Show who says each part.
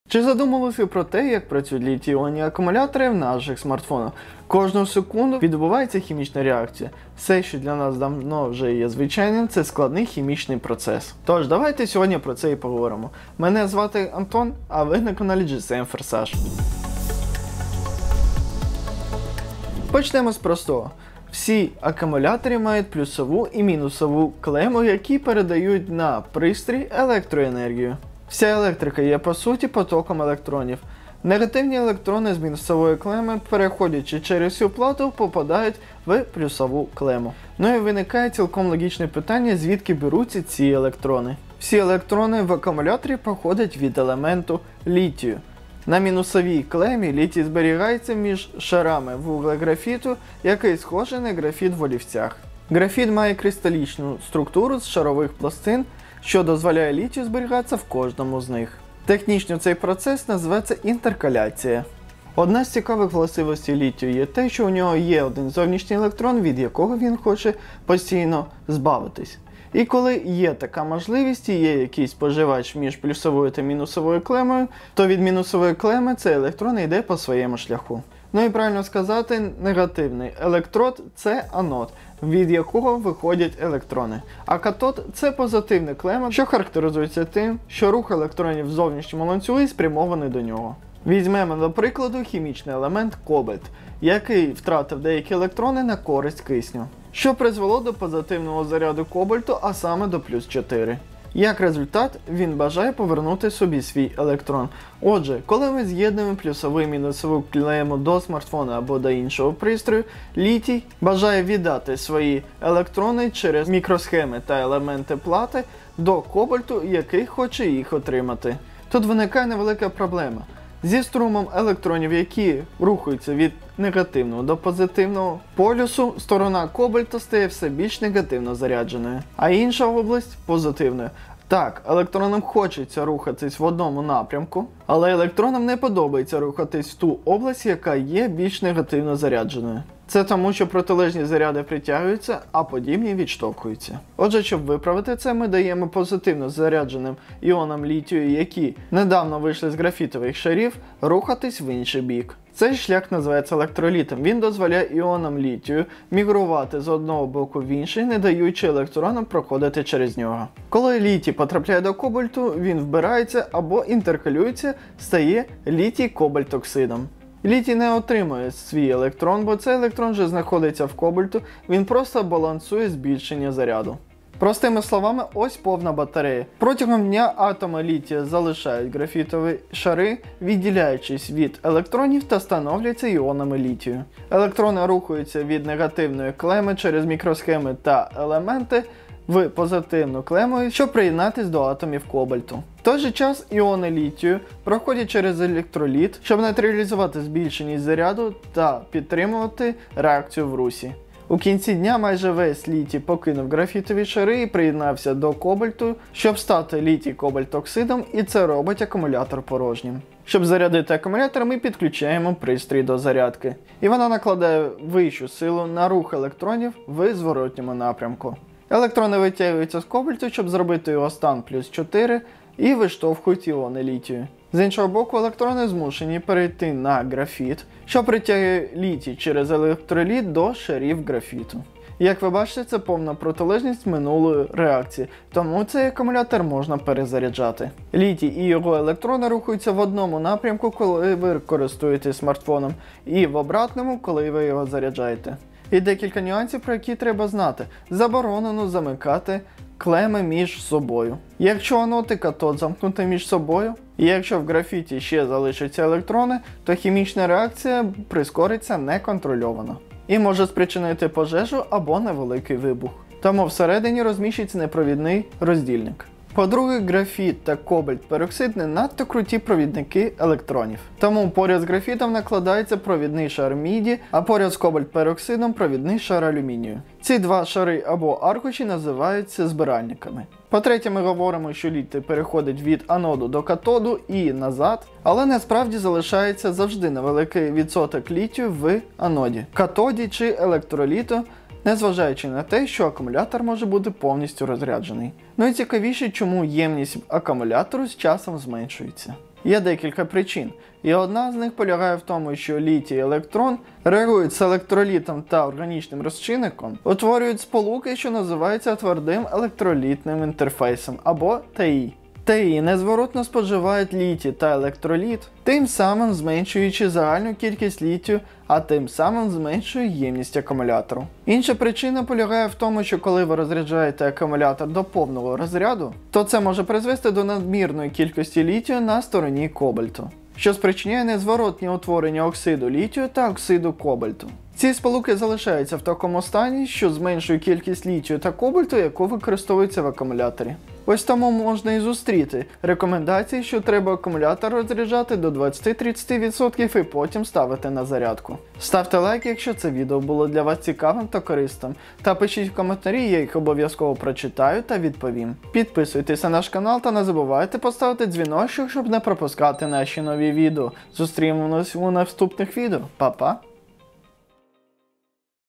Speaker 1: Чи задумувалися про те, як працюють літій-іонні акумулятори в наших смартфонах? Кожну секунду відбувається хімічна реакція. Все, що для нас давно вже є звичайним, це складний хімічний процес. Тож, давайте сьогодні про це і поговоримо. Мене звати Антон, а ви на каналі GSM Forsage. Почнемо з простого. Всі акумулятори мають плюсову і мінусову клему, які передають на пристрій електроенергію. Вся електрика є по суті потоком електронів. Негативні електрони з мінусової клеми, переходячи через цю плату, попадають в плюсову клему. Ну і виникає цілком логічне питання, звідки беруться ці електрони. Всі електрони в акумуляторі походять від елементу літію. На мінусовій клемі літій зберігається між шарами вуглеграфіту, який схожий на графіт в олівцях. Графіт має кристалічну структуру з шарових пластин, що дозволяє літію зберігатися в кожному з них. Технічно цей процес називається інтеркаляція. Одна з цікавих властивостей літію є те, що у нього є один зовнішній електрон, від якого він хоче постійно збавитись. І коли є така можливість і є якийсь споживач між плюсовою та мінусовою клемою, то від мінусової клеми цей електрон йде по своєму шляху. Ну і правильно сказати, негативний електрод – це анод, від якого виходять електрони. А катод – це позитивна клема, що характеризується тим, що рух електронів в зовнішньому ланцюзі спрямований до нього. Візьмемо, до прикладу, хімічний елемент кобальт, який втратив деякі електрони на користь кисню, що призвело до позитивного заряду кобальту, а саме до плюс 4. Як результат, він бажає повернути собі свій електрон. Отже, коли ми з'єднуємо плюсову і мінусову клему до смартфона або до іншого пристрою, літій бажає віддати свої електрони через мікросхеми та елементи плати до кобальту, який хоче їх отримати. Тут виникає невелика проблема. Зі струмом електронів, які рухаються від негативного до позитивного полюсу, сторона кобальту стає все більш негативно зарядженою, а інша область – позитивною. Так, електронам хочеться рухатись в одному напрямку, але електронам не подобається рухатись в ту область, яка є більш негативно зарядженою. Це тому, що протилежні заряди притягуються, а подібні відштовхуються. Отже, щоб виправити це, ми даємо позитивно зарядженим іонам літію, які недавно вийшли з графітових шарів, рухатись в інший бік. Цей шлях називається електролітом. Він дозволяє іонам літію мігрувати з одного боку в інший, не даючи електронам проходити через нього. Коли літій потрапляє до кобальту, він вбирається або інтеркалюється, стає літій-кобальт-оксидом. Літій не отримує свій електрон, бо цей електрон вже знаходиться в кобальту, він просто балансує збільшення заряду. Простими словами, ось повна батарея. Протягом дня атоми літія залишають графітові шари, відділяючись від електронів та становляться іонами літію. Електрони рухаються від негативної клеми через мікросхеми та елементи в позитивну клему, щоб приєднатись до атомів кобальту. В той же час іони літію проходять через електроліт, щоб нейтралізувати збільшеність заряду та підтримувати реакцію в русі. У кінці дня майже весь літій покинув графітові шари і приєднався до кобальту, щоб стати літій-кобальт-оксидом, і це робить акумулятор порожнім. Щоб зарядити акумулятор, ми підключаємо пристрій до зарядки, і вона накладає вищу силу на рух електронів в зворотньому напрямку. Електрони витягуються з кобальту, щоб зробити його стан плюс 4, і виштовхують іони літію. З іншого боку, електрони змушені перейти на графіт, що притягує літій через електроліт до шарів графіту. Як ви бачите, це повна протилежність минулої реакції, тому цей акумулятор можна перезаряджати. Літій і його електрони рухаються в одному напрямку, коли ви користуєтесь смартфоном, і в обратному, коли ви його заряджаєте. І декілька нюансів, про які треба знати. Заборонено замикати клеми між собою. Якщо анод і катод замкнути між собою, і якщо в графіті ще залишаться електрони, то хімічна реакція прискориться неконтрольовано і може спричинити пожежу або невеликий вибух. Тому всередині розміщується непровідний роздільник. По-друге, графіт та кобальт-пероксид не надто круті провідники електронів. Тому поряд з графітом накладається провідний шар міді, а поряд з кобальт-пероксидом провідний шар алюмінію. Ці два шари або аркуші називаються збиральниками. По-третє, ми говоримо, що літій переходить від аноду до катоду і назад, але насправді залишається завжди невеликий відсоток літію в аноді, катоді чи електроліту, незважаючи на те, що акумулятор може бути повністю розряджений. Ну і цікавіше, чому ємність акумулятору з часом зменшується. Є декілька причин, і одна з них полягає в тому, що літій-електрон реагують з електролітом та органічним розчинником, утворюють сполуки, що називаються твердим електролітним інтерфейсом або ТІ. ТІ незворотно споживають літій та електроліт, тим самим зменшуючи загальну кількість літію, а тим самим зменшує ємність акумулятору. Інша причина полягає в тому, що коли ви розряджаєте акумулятор до повного розряду, то це може призвести до надмірної кількості літію на стороні кобальту, що спричиняє незворотні утворення оксиду літію та оксиду кобальту. Ці сполуки залишаються в такому стані, що зменшує кількість літію та кобальту, яку використовується в акумуляторі. Ось тому можна і зустріти рекомендації, що треба акумулятор розряджати до 20-30% і потім ставити на зарядку. Ставте лайк, якщо це відео було для вас цікавим та корисним, та пишіть коментарі, я їх обов'язково прочитаю та відповім. Підписуйтесь на наш канал та не забувайте поставити дзвіночок, щоб не пропускати наші нові відео. Зустрінемось у наступних відео. Па-па!